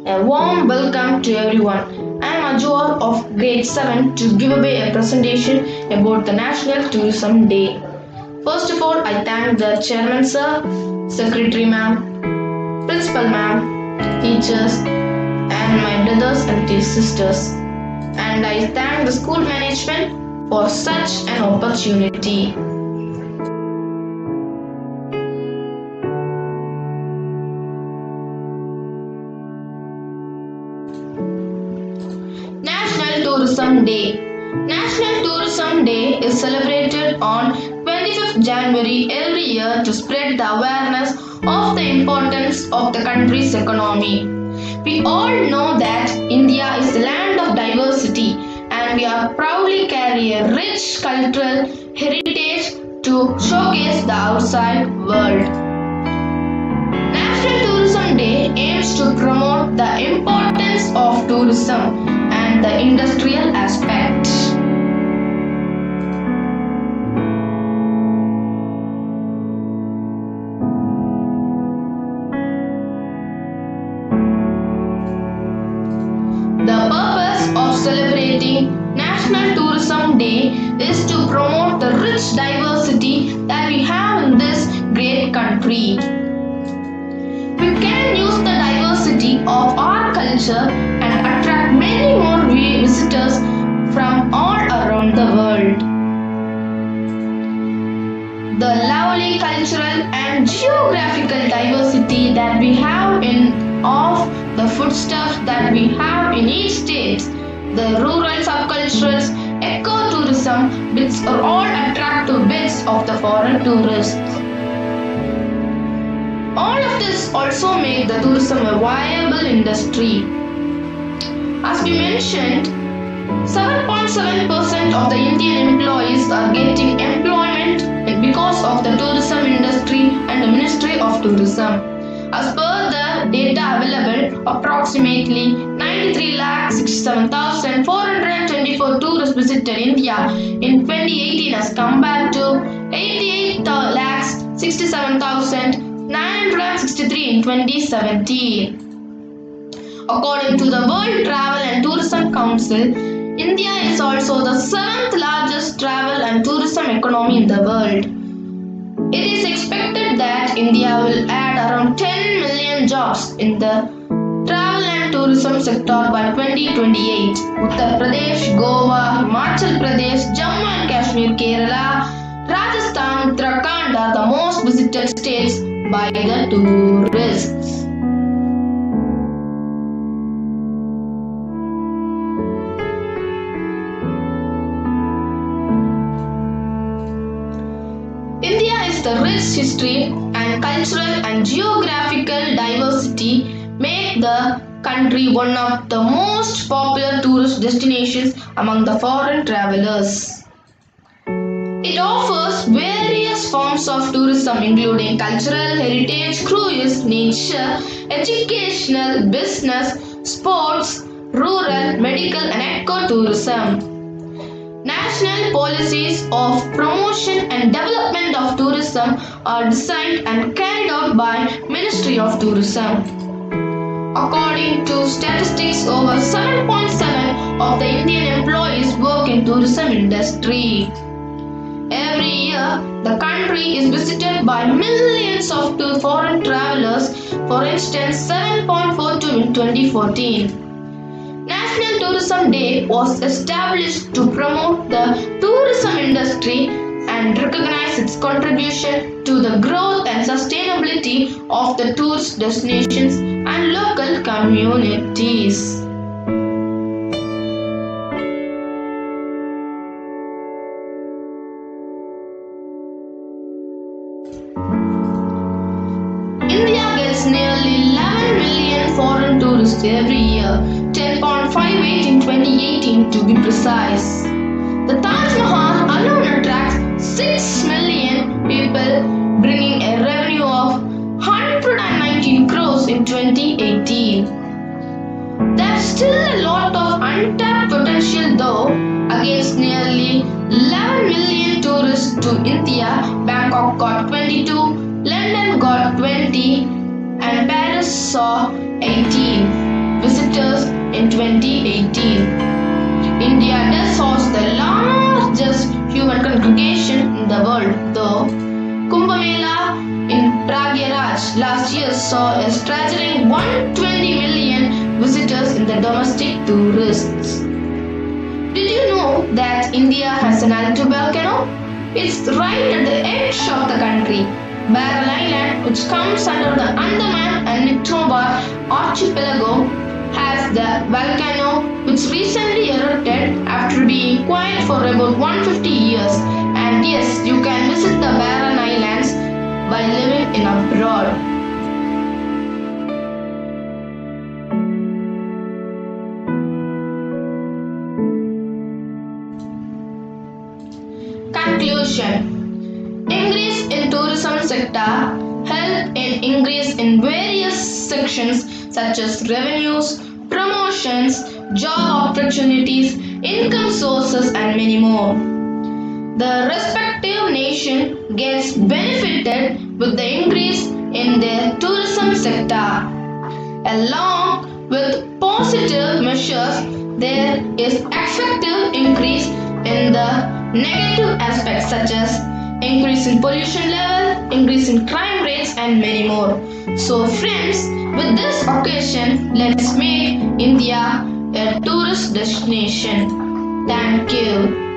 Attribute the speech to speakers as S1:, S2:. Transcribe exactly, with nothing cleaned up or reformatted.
S1: A warm welcome to everyone. I am Ajwar of grade seven to give away a presentation about the National Tourism Day. First of all, I thank the Chairman Sir, Secretary Ma'am, Principal Ma'am, teachers and my brothers and sisters. And I thank the school management for such an opportunity. National Tourism Day. National Tourism Day is celebrated on twenty-fifth January every year to spread the awareness of the importance of the country's economy. We all know that India is the land of diversity and we are proudly carry a rich cultural heritage to showcase the outside world. National Tourism Day aims to promote the importance of tourism and the industrial aspect. The purpose of celebrating National Tourism Day is to promote the rich diversity that we have in this great country. We can use the diversity of our culture and attract many more visitors from all around the world. The lovely cultural and geographical diversity that we have in of the foodstuffs that we have in each state, the rural subcultures, ecotourism bits are all attractive bits of the foreign tourists. All of this also make the tourism a viable industry. As we mentioned, seven point seven percent of the Indian employees are getting employment because of the tourism industry and the Ministry of Tourism. As per the data available, approximately ninety-three lakh sixty-seven thousand four hundred twenty-four tourists visited India in twenty eighteen as compared to eighty-eight lakh sixty-seven thousand nine hundred sixty-three in twenty seventeen. According to the World Travel and Tourism Council, India is also the seventh largest travel and tourism economy in the world. It is expected that India will add around ten million jobs in the travel and tourism sector by twenty twenty-eight. Uttar Pradesh, Goa, Himachal Pradesh, Jammu and Kashmir, Kerala, Rajasthan, Uttarakhand are the most visited states by the tourists. India is the rich history and cultural and geographical diversity make the country one of the most popular tourist destinations among the foreign travelers. It offers various forms of tourism including cultural, heritage, cruise, nature, educational, business, sports, rural, medical and ecotourism. National policies of promotion and development of tourism are designed and carried out by Ministry of Tourism. According to statistics, over seven point seven of the Indian employees work in tourism industry. Every year, the country is visited by millions of foreign travelers, for instance seven point four two in twenty fourteen. National Tourism Day was established to promote the tourism industry and recognize its contribution to the growth and sustainability of the tourist destinations and local communities. India gets nearly eleven million foreign tourists every year, ten point five eight in twenty eighteen to be precise. The Taj Mahal alone attracts six million people, bringing a revenue of one hundred nineteen crores in twenty eighteen. There's still a lot of untapped potential though. Against nearly eleven million tourists to India, Bangkok got twenty-two, London got twenty and Paris saw eighteen twenty eighteen. India does host the largest human congregation in the world, though. Kumbh Mela in Prayagraj last year saw a staggering one hundred twenty million visitors in the domestic tourists. Did you know that India has an active volcano? It's right at the edge of the country. Barren Island, which comes under the Andaman and Nicobar archipelago, has the volcano which recently erupted after being quiet for about one hundred fifty years. And yes, you can visit the Barren Islands by living in abroad. Conclusion. Increase in tourism sector help in increase in various sections such as revenues, promotions, job opportunities, income sources and many more. The respective nation gets benefited with the increase in their tourism sector. Along with positive measures, there is effective increase in the negative aspects such as increase in pollution level, increase in crime rates and many more. So friends, with this occasion, let's make India a tourist destination. Thank you.